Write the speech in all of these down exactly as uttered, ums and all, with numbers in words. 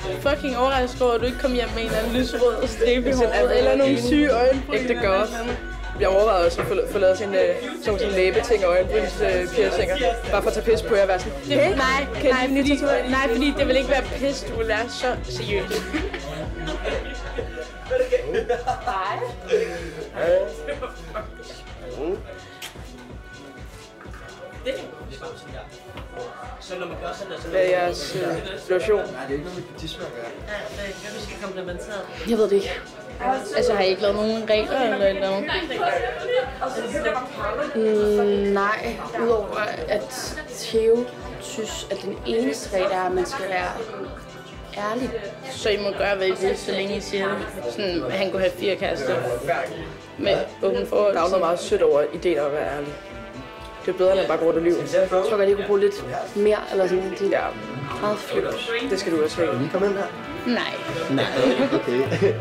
fucking overrasket over, at du ikke kom hjem med en eller anden lyserød stribe i håret, eller nogle syge øjenbryn. Ægte godt. Jeg overvejede også at få, få lavet sådan en uh, sådan en læbeting og øjenbrynspiercinger, uh, bare for at tage pis på jer og være sådan, hey, nej, nej, fordi, nej, fordi det vil ikke være pis, du vil være så seriøs. Hej. Hvad er jeres uh, situation? Nej, det er ikke noget med petisme at gøre. Ja, det er ikke, vi skal komplementere. Jeg ved det ikke. Altså, har I ikke lavet nogen regler eller et eller andet? Mm, nej, udover at Theo synes, at den eneste regel er, at man skal være ærlig. Så I må gøre, hvad I vil, så længe I siger det. Sådan, han kunne have fire kærester med åben forhold. Der er jo noget meget sødt over ideen at være ærlig. Det er bedre, end at bare gå rundt og lyve. Jeg tror godt, I kunne bruge lidt mere, eller sådan. Det er meget flot. Det skal du også have. Vil I komme ind her? Nej. Nej, okay.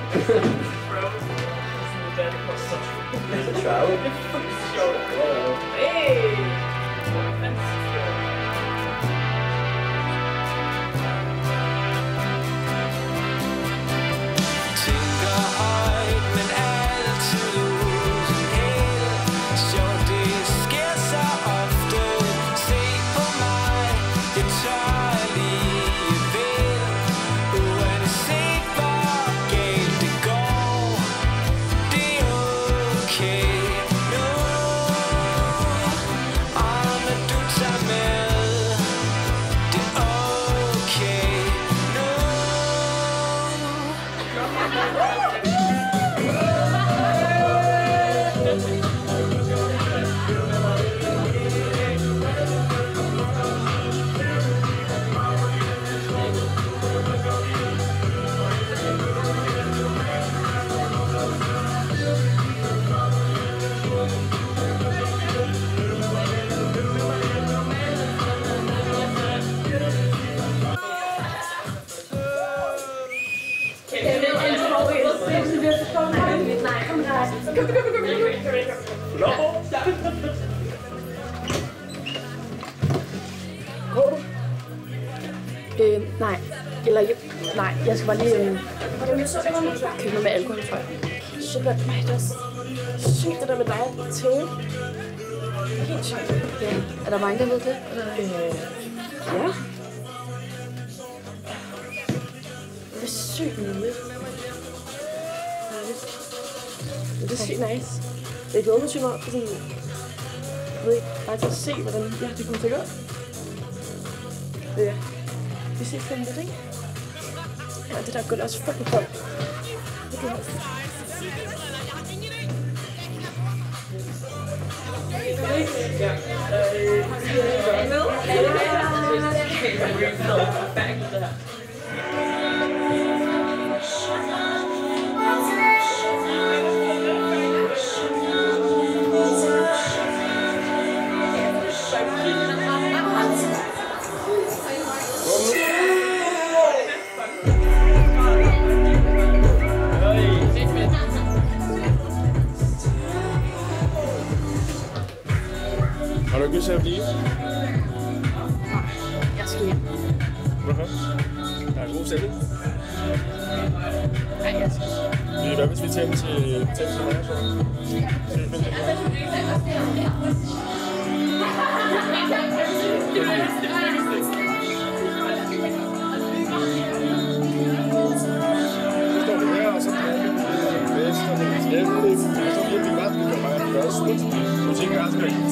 Øh, nej. Eller, nej, jeg skal bare lige øh, købe noget med alkohol, tror jeg. Shit, hvad mig, det er sygt det der med dig, Theo. Helt sygt. Ja, er der mange, der ved det? Øh, ja. Det er sygt muligt. Det er sygt nice. Jeg glæder mig til mig, fordi jeg ved ikke, bare til at se, hvordan ja, det kommer til at gå. Ja. Vi ses på en lidt, ikke? Ja, det der går også fucking koldt. Det kan også. Har du ikke lyst til at blive? Nej, jeg skal hjem. Hvorfor? Der er en god stemning. Nej, jeg skal hjem. Hvad hvis vi tænker til tænker til mig så? Skal vi finde det? Så står vi her, og så drikker vi bedst, og det er Netflix, og så bliver vi ret, vi kan bare først. Du tænker også, at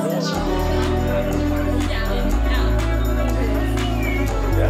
ja.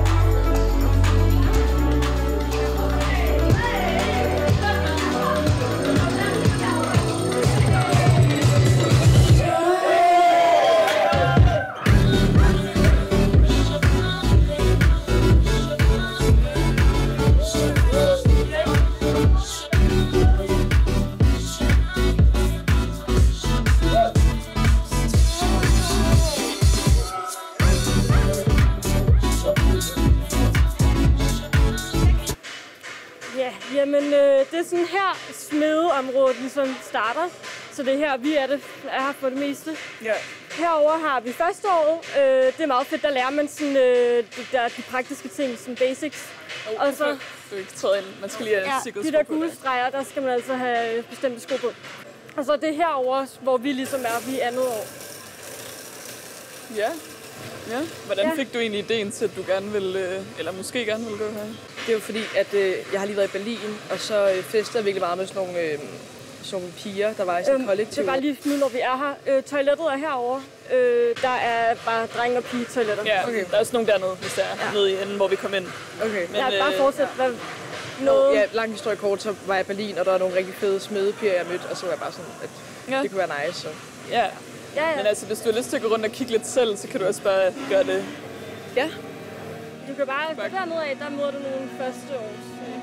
Jamen, øh, det er sådan her smedeområdet ligesom starter. Så det er her, vi er, det, er her for det meste. Ja. Herover har vi første året. Øh, det er meget fedt, der lærer man sådan, øh, de, der, de praktiske ting, som basics. Oh, og så, du er ikke træet ind. Man skal lige have ja, sikkerhedssko de der på. gule streger, der skal man altså have bestemte sko på. Og så er det herover, hvor vi ligesom er vi andet år. Ja. Ja. Hvordan ja. fik du egentlig ideen til, at du gerne ville, eller måske gerne ville gå her? Det er jo fordi, at øh, jeg har lige været i Berlin, og så øh, festede jeg virkelig meget med sådan nogle, øh, sådan nogle piger, der var i sådan et øhm, kollektiv. Det var lige nu, når vi er her. Øh, toilettet er herovre. Øh, der er bare drenge- og pige-toiletter. Ja, okay. Der er også nogle dernede, hvis der er ja. nede i enden, hvor vi kom ind. Okay. Men, ja, bare øh, fortsæt. Hvad, noget... Ja, lang historie kort, så var jeg i Berlin, og der var nogle rigtig fede smedepiger, jeg mødte, og så var jeg bare sådan, at ja. det kunne være nice. Så. Ja. Ja, ja. Men altså, hvis du har lyst til at gå rundt og kigge lidt selv, så kan du også bare gøre det. Ja. Du kan bare gå dernede af, der møder du nogle første års.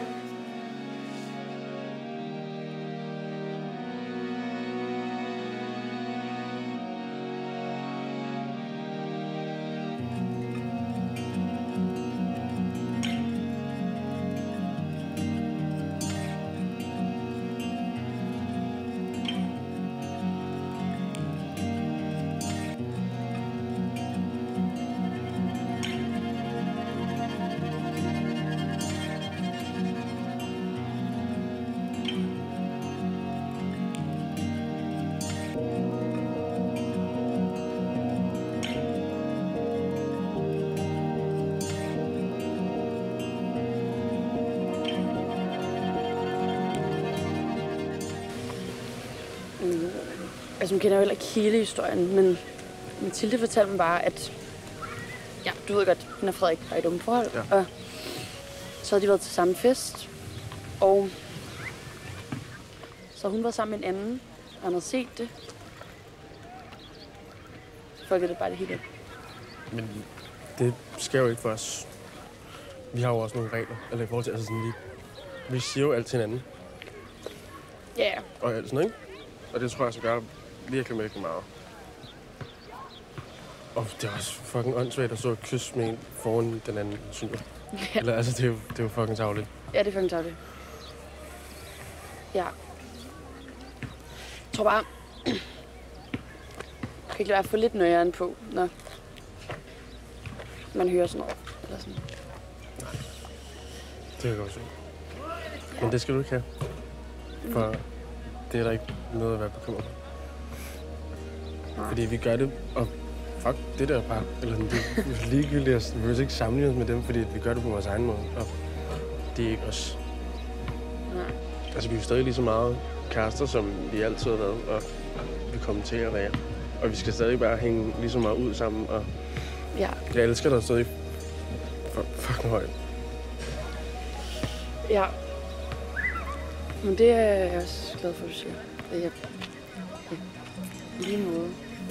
Altså, man kender jo heller ikke hele historien, men Mathilde fortalte mig bare, at ja, du ved godt, hun og Frederik var i et unge forhold, ja. Og så havde de været til samme fest, og så hun var sammen med en anden, og han havde set det. Så folkede det bare det hele. Men det sker jo ikke for os. Vi har jo også nogle regler, eller i forhold til, altså sådan, vi, vi siger jo alt til hinanden. Ja. Yeah. Og alt sådan, ikke? Og det tror jeg, så gør virkelig, virkelig meget. Og det er også fucking åndssvagt at stå og kysse med en foran den anden, synes jeg. Ja. Eller altså, det er jo, det er jo fucking tarveligt. Ja, det er fucking tarveligt. Ja. Jeg tror bare, jeg kan ikke lade være at få lidt nøjeren på, når man hører sådan noget. Eller sådan. Nej. Det kan jeg godt se. Men det skal du ikke have. For det er der ikke noget at være bekymret for. Fordi vi gør det, og fuck, det der bare, eller det er ligegyldigt, at vi vil ikke sammenligne os med dem, fordi vi gør det på vores egen måde, og det er ikke os. Nej. Altså, vi er stadig lige så meget kærester, som vi altid har været, og vi kommer til at være. Og vi skal stadig bare hænge lige så meget ud sammen, og ja. Jeg elsker dig stadig fucking højt. Ja. Men det er jeg også glad for, at du siger. Det er jeg. Lige måde.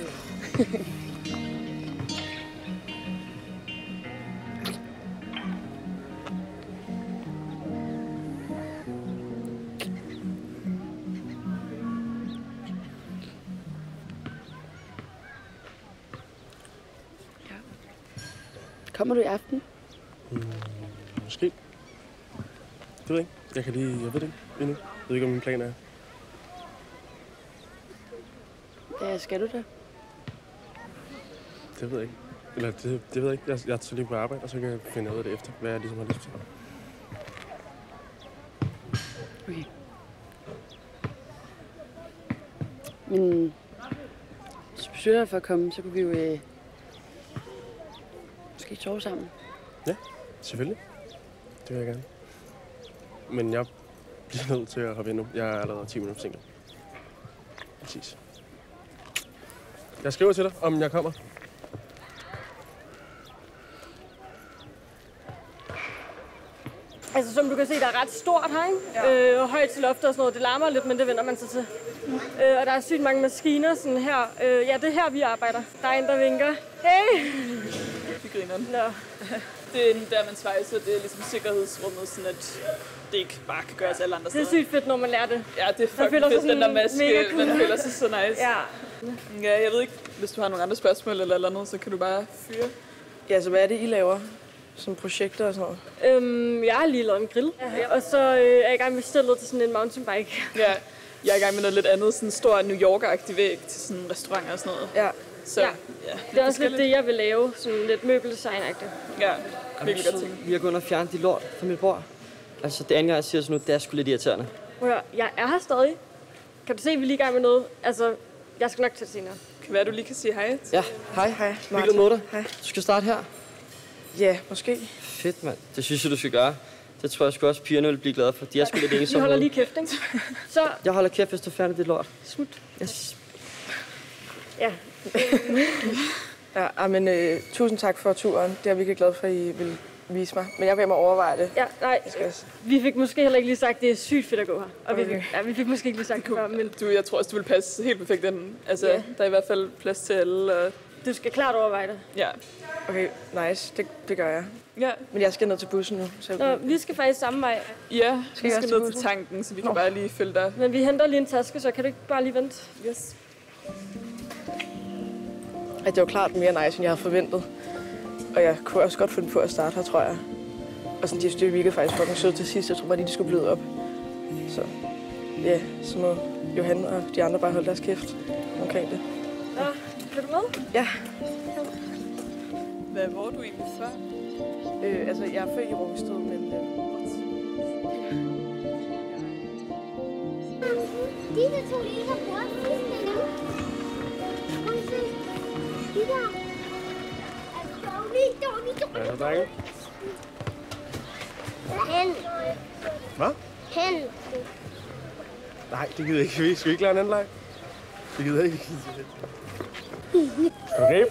Ja. Kommer du i aften? Mm, måske. Det ved jeg ikke. Jeg kan lige, jeg ved det ikke endnu. Jeg ved ikke, hvad min plan er. Ja, skal du det? Det ved jeg ikke. Eller det, det ved jeg ikke. Jeg, jeg tager lige på arbejde, og så kan jeg finde ud af det efter, hvad jeg ligesom har lyst til. Okay. Men hvis du beslutter dig for at komme, så kunne vi jo øh, måske sove sammen. Ja, selvfølgelig. Det vil jeg gerne. Men jeg bliver nødt til at hoppe ind nu. Jeg er allerede ti minutter forsinket. Præcis. Jeg skriver til dig, om jeg kommer. Altså, som du kan se, der er ret stort her, ikke? Ja. Øh, højt til loftet og sådan noget. Det larmer lidt, men det vender man sig til. Øh, og der er sygt mange maskiner sådan her. Øh, ja, det er her, vi arbejder. Der er en, der vinker. Hey! Vi griner. Nå. Det er der, man svejser. Det er ligesom sikkerhedsrummet, sådan at det ikke bare kan gøres alle andre steder. Det er sygt fedt, når man lærer det. Ja, det er fucking fedt, den der maske. Cool. Man føler sig så nice. Ja. Ja, jeg ved ikke, hvis du har nogle andre spørgsmål eller eller andet, så kan du bare fyre. Ja, så hvad er det, I laver? Som projekter og sådan noget? Øhm, jeg har lige lavet en grill, ja. Og så øh, er jeg i gang med stillet til sådan en mountainbike. Ja, jeg er i gang med noget lidt andet, sådan en stor New Yorker-agtig væg til sådan restauranter og sådan noget. Ja. Så Ja. ja, Det er også lidt det, jeg vil lave. Sådan lidt møbeldesign-agtigt. Ja, virkelig godt ting. Vi har gået ind og fjernet de lort fra mit bord. Altså, det andet gang, jeg siger sådan nu, det er sgu lidt irriterende. Hør, jeg er her stadig. Kan du se, at vi er lige i gang med noget? Altså, jeg skal nok til det senere. Kan være, du lige kan sige hej? Ja, hej. Hej, Hyggeligt at møde dig. Hej. Du skal starte her. Ja, måske. Fedt, mand. Det synes jeg, du skal gøre. Det tror jeg sgu også, pigerne vil blive glade for. De er sgu lidt Vi ensomme. holder lige kæft, ikke? Så, Jeg holder kæft, hvis du færdig dit lort. slut. Yes. Ja. Ja, men øh, tusind tak for turen. Det er jeg virkelig glad for, at I vil vise mig. Men jeg vil hjem og overveje det. Ja, nej. Vi fik måske heller ikke lige sagt, at det er sygt fedt at gå her. Og vi, Okay. fik, ja, vi fik måske ikke lige sagt det før, men Du, jeg tror også, du vil passe helt perfekt ind. Altså, Ja. der er i hvert fald plads til alle. Og... du skal klart overveje det. Ja. Okay, nice. Det, det gør jeg. Ja. Men jeg skal ned til bussen nu. Så... Nå, vi skal faktisk samme vej. Ja, Skal vi I skal også til ned til bussen? tanken, så vi kan bare lige følge dig. Men vi henter lige en taske, så kan du ikke bare lige vente? Yes. At det var klart mere nice, end jeg havde forventet. Og jeg kunne også godt finde på at starte her, tror jeg. Og sådan, de virkede faktisk fucking søde til sidst. Jeg tror bare lige, de skulle bløde op. Så ja, så må Johan og de andre bare holde deres kæft omkring det. Nå, vil du med? Ja. Hvad, hvor er du egentlig fra? Øh, altså, jeg er født i Rungsted, men... Øh... Disse to liter bruger fuldstændig. Prøv at se. De der. Er dårlige, dårlige, dårlige. Ja, drenge. Hen. Hvad? Hen. Nej, det gider jeg ikke. Vi skal ikke lave en anden leg. Det gider jeg ikke. Okay.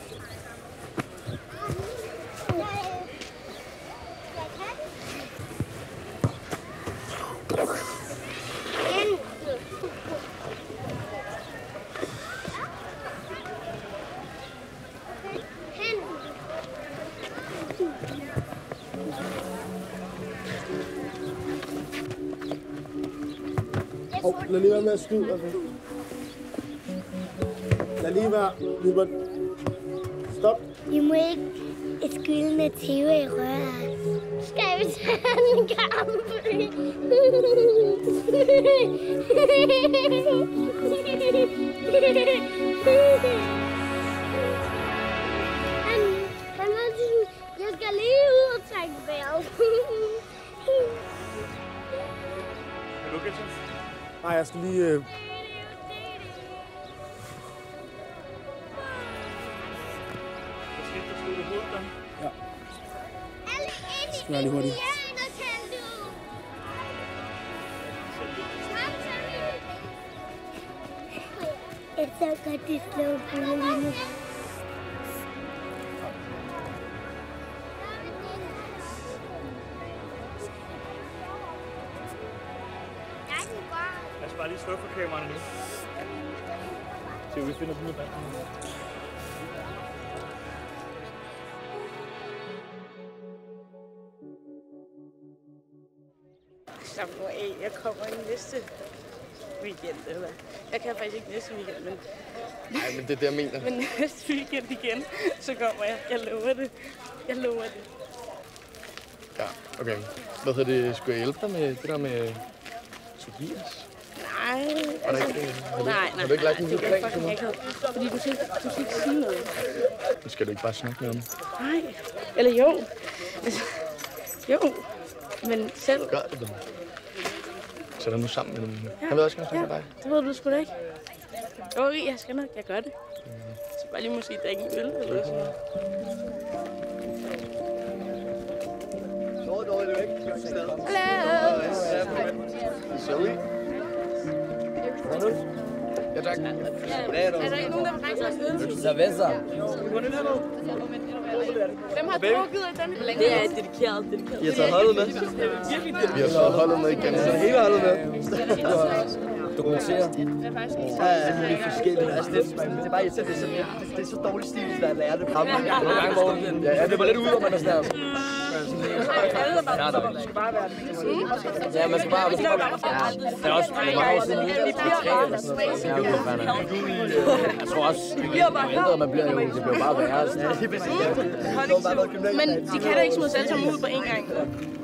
Hov, lad lige være med at skyde. Altså. Lad lige være. Løber. Stop. I må ikke skylde med tæve i røret. Skal vi tage en kamp? Han, han var sådan, jeg skal lige ud og trække vejret. Er du okay, så? Nej, jeg skal lige... Øh... Ja. Jeg skal være lige hurtigt. Jeg så godt, det slår på lige nu. Jeg skal bare lige slukke for kameraerne nu. Se, vi finder den ud af. Slap nu af, jeg kommer i næste weekend, eller jeg kan faktisk ikke næste weekend, men... Nej, men det er det, jeg mener. Men næste weekend igen, så kommer jeg. Jeg lover det. Jeg lover det. Ja, okay. Hvad hedder det? Skulle jeg hjælpe dig med det der med Tobias? Nej, Var der altså... ikke, har du, nej, nej, har du ikke lagt en nej, lille det er plan til fucking mig? akavet. Fordi du skal, ikke- du skal ikke sige noget. Nu skal du ikke bare snakke med ham. Nej, eller jo. Altså, jo, men selv... Gør det da. Sæt dig nu sammen med dem. Han vil også gerne snakke med dig. Det ved du sgu da ikke. Jo, jeg skal nok, jeg gør det. Så bare lige måske drikke en øl eller sådan noget. Hallo! Sorry. Ja, tak. Er der ikke nogen, der vil række sig øl? Cerveza. Hvem har drukket af den? Det er dedikeret, dedikeret. I har taget holdet med. Vi har så holdet med igen. Så hele holdet med. Dokumentere. Ja, ja, det er forskelligt. Altså, det, det er bare irriterende. Det er så, det er så dårlig stil, hvis der lærer det. Nogle gange, hvor ja, det var lidt ud, hvor man er sådan her. Ja, der skal bare være det. Ja, man skal bare... Ja, det er også mange år siden. Jeg tror også, jo ældre man bliver, jo, det bliver bare værre. Men de kan da ikke smide alle sammen ud på en gang.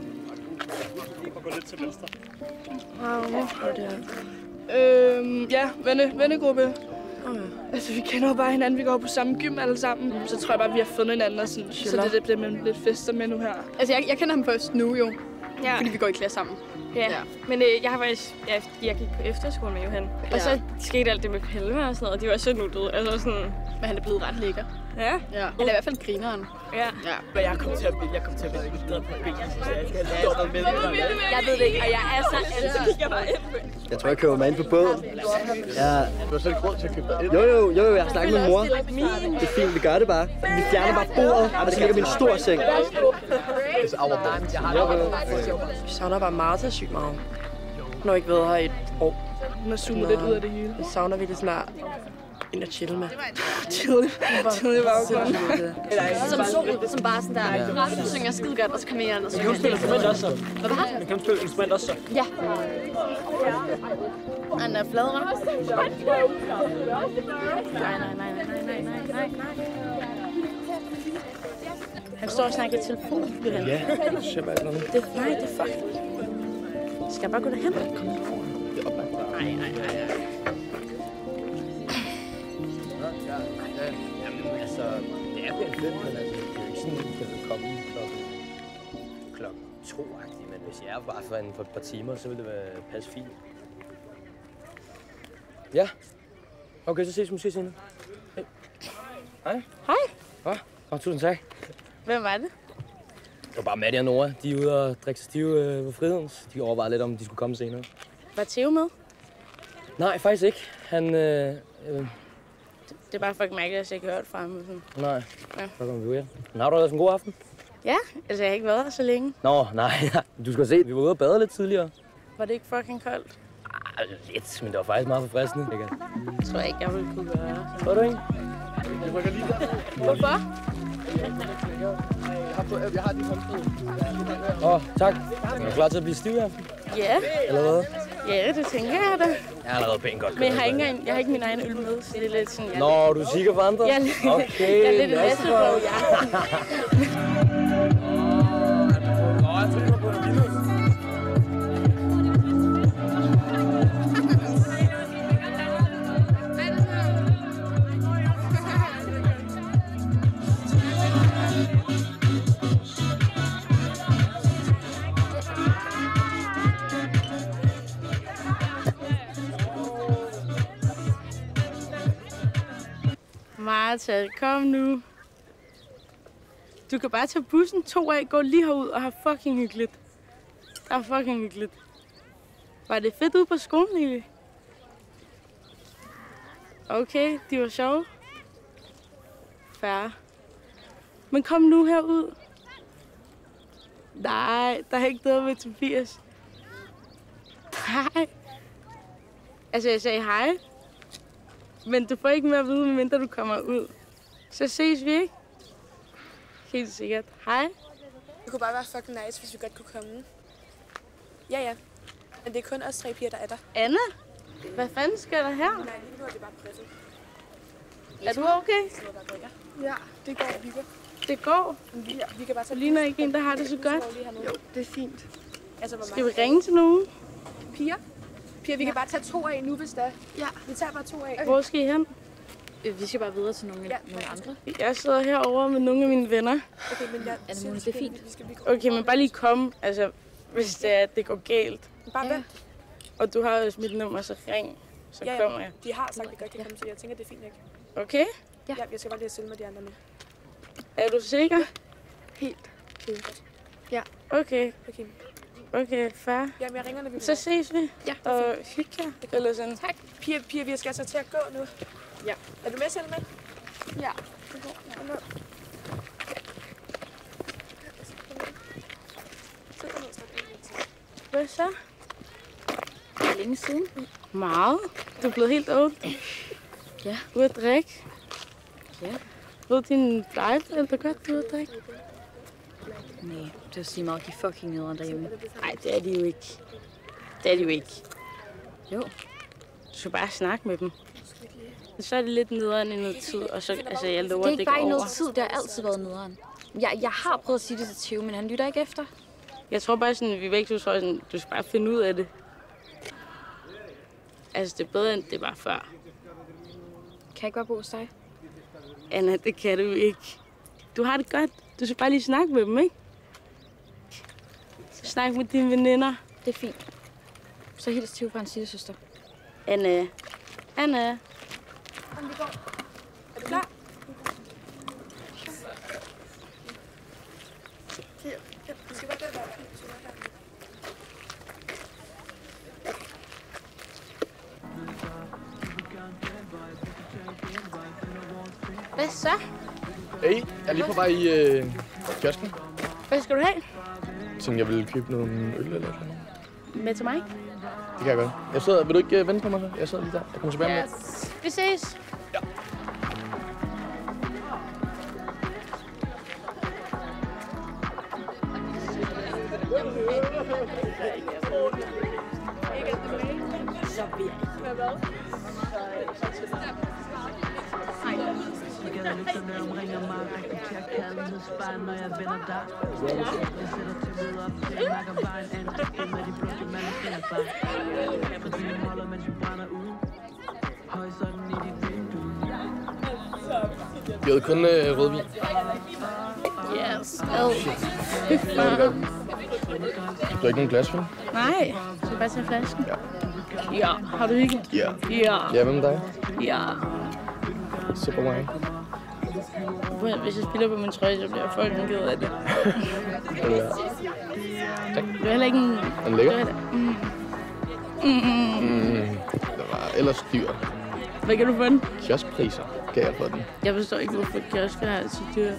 Gå lidt til venstre. Wow, hvor er det her? Øhm, ja, venne, vennegruppe. Okay. Altså, vi kender jo bare hinanden. Vi går på samme gym alle sammen. Så tror jeg bare, vi har fundet hinanden og sådan. Så det, det bliver med lidt fester med nu her. Altså, jeg, jeg kender ham først nu jo. Ja. Fordi vi går i klasse sammen. Ja, ja. Men øh, jeg har faktisk, ja, jeg gik på efterskole med Johan. Ja. Og så skete alt det med Palme og sådan noget, og de var så nuttede. Altså sådan... Men han er blevet ret lækker. Ja. Ja. Han er i hvert fald grineren. Ja. Ja. Men jeg kom til at blive, jeg kom til at blive bedre på bilen, så jeg skal have stoppet med det. Jeg ved det ikke, og jeg er så altid kigger bare ind. Jeg tror, jeg køber mig ind på båden. Ja. Du har selv grund til at købe dig ind. Jo, jo, jo, jeg har snakket med mor. Det er fint, vi gør det bare. Vi fjerner bare bordet, og der ligger min stor seng. Det er overbordet. Vi savner bare Martha sygt meget. Hun har ikke været her i et år. Hun har zoomet lidt ud af det hele. Vi savner vi det snart. Ind og chill med. Chill. Chill i baggrunden. Som sol, som bare sådan der. Du synger skide godt, og så kommer jeg og synger. Man kan spille instrument også så. Hvad var det? Man kan spille instrument også så. Ja. Han er flad, hva'? Nej, nej, nej, nej, nej, nej, nej. Han står og snakker i telefon, Johan. Ja, det ser bare noget. Det er nej, det er fuck. Skal jeg bare gå derhen? Nej, nej, nej. Jamen, altså, det er blevet fedt, men altså, det er jo ikke sådan, at det vil komme klokken, klokken to-agtigt, men hvis jeg er bare for, en, for et par timer, så vil det være passe fint. Ja. Okay, så ses vi måske senere. Hej. Hej. Hej. Hva? Oh, tusind tak. Hvem var det? Det var bare Maddie og Nora. De er ude og drikke sig stive øh, på Fridens. De overvejede lidt, om de skulle komme senere. Var Theo med? Nej, faktisk ikke. Han... Øh, øh, Det er bare fucking mærkeligt, at jeg ikke har hørt fra ham. nej. Ja. Så kommer vi ud. Men har du ellers en god aften? Ja, altså jeg har ikke været her så længe. Nå, nej. Du skal se, vi var ude og bade lidt tidligere. Var det ikke fucking koldt? Ah, lidt, men det var faktisk meget forfriskende. Det tror jeg ikke, jeg ville kunne gøre. Tror du ikke? Hvorfor? Jeg har de håndklæde. Åh, oh, tak. Er du klar til at blive stiv i aften? Ja. Eller hvad? Ja, det tænker jeg da. Jeg har allerede pænt godt. Men jeg har ikke, engang, jeg har ikke min egen øl med, så det er lidt sådan... Jeg Nå, du kigger på andre? Jeg er lidt, okay, jeg er lidt en læsebog, ja. Martha, kom nu. Du kan bare tage bussen to af, gå lige herud og have fucking hyggeligt. Det er fucking hyggeligt. Var det fedt ude på skolen egentlig? Okay, de var sjove. Fair. Men kom nu herud. Nej, der er ikke noget med Tobias. Nej. Altså, jeg sagde hej. Men du får ikke mere at vide, medmindre du kommer ud. Så ses vi, ikke? Helt sikkert. Hej. Det kunne bare være fucking nice, hvis vi godt kunne komme. Ja, ja. Men det er kun os tre piger, der er der. Anna? Hvad fanden sker der her? Nej, lige nu er det bare presset. Er du okay? Ja, det går. Vi går. Det går? Vi, vi kan bare tage... Du ligner ikke en, der har det så godt. Jo, det er fint. Altså, hvor Skal vi ringe til nogen? Piger? Piger, vi ja. kan bare tage to af nu, hvis der. Ja. Vi tager bare to af. Okay. Hvor skal I hen? Vi skal bare videre til nogle, ja. nogle andre. Jeg sidder herovre med nogle af mine venner. Okay, men jeg... Anna, det er fint. Okay, men bare lige komme, altså, hvis det, er, det går galt. Bare ja. Og du har jo mit nummer, så ring. Så ja, kommer jeg. De har sagt, at vi godt kan komme, så jeg tænker, det er fint, ikke? Okay? Ja. ja jeg skal bare lige stille med de andre nu. Er du sikker? Helt. Helt. Ja. Okay. Okay. Okay, fair. Jamen, jeg ringer, når vi Så ses vi. Ja, og hygge jer. Eller sådan. Tak. Pia, Pia, vi skal altså til at gå nu. Ja. Er du med, Selma? Ja. Kom ned. Hvad så? Det er længe siden. Meget. Du er blevet helt old. Ja. Du er at drikke. Ja. Ved din plejeforældre godt, du er at drikke? Nej, det er sige meget, de fucking nederen derhjemme. Nej, det er de jo ikke. Det er de jo ikke. Jo. Du skal bare snakke med dem. Så er det lidt nederen i noget tid, og så, altså jeg lover, det er ikke det bare i over. noget tid, det har altid været nederen. Jeg, jeg har prøvet at sige det til Theo, men han lytter ikke efter. Jeg tror bare sådan, vi væk, du tror sådan, du skal bare finde ud af det. Altså det er bedre, end det var før. Kan jeg ikke bare bo hos dig? Anna, det kan du ikke. Du har det godt. Du skal bare lige snakke med dem, ikke? Snak med dine veninder. Det er fint. Så hils til fra en sidesøster. Anna. Anna. Kom, vi går. Er du klar? Ja, ja, vi skal bare gøre det. Hvad så? Hey, jeg er lige på vej i øh, kiosken. Hvad skal du have? Jeg tænkte, jeg ville købe nogle øl eller noget. Med til mig? Det kan jeg godt. Jeg sidder, vil du ikke uh, vente på mig så? Jeg sidder lige der. Jeg kommer tilbage med. Yes. Vi ses. Ja. Så bliver det. Vi havde kun øh, rødvin. Yes. Oh. Fy fan. Du har ikke nogen glas, vel? Nej, så skal bare tage flasken. Ja. Ja, har du ikke? Ja. Ja. Ja, hvem er dig? Ja. Super mig. Hvis jeg spiller på min trøje, så bliver jeg fucking ked af det. Ja. Tak. Det er heller ikke en... Den ligger? Mm. Mm. Mm. Det var ellers dyr. Hvad kan du få den? Kioskpriser kan jeg få den. Jeg forstår ikke, hvorfor kiosker er så dyre.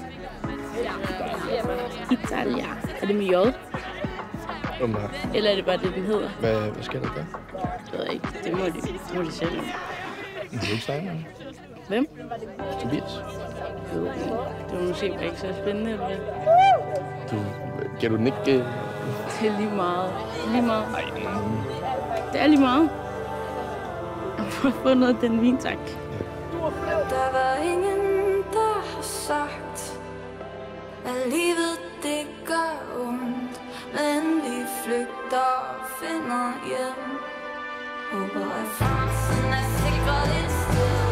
Italia. Er det med J? Umiddelbart. Eller er det bare det, den hedder? Hvad, hvad skal der gøre? Det ved jeg ikke. Det må de, det må de selv. Du vil ikke snakke med ham? Hvem? Tobias. Jo, det var måske bare ikke så spændende, eller hvad? Du, kan du den ikke... Uh... Det er lige meget. Det er lige meget. Ej. Det er lige meget. Jeg må få noget af den vin, tak. Der var ingen, der har sagt, at livet det gør ondt, men vi flygter og finder hjem. Håber, at fremtiden er sikret et sted.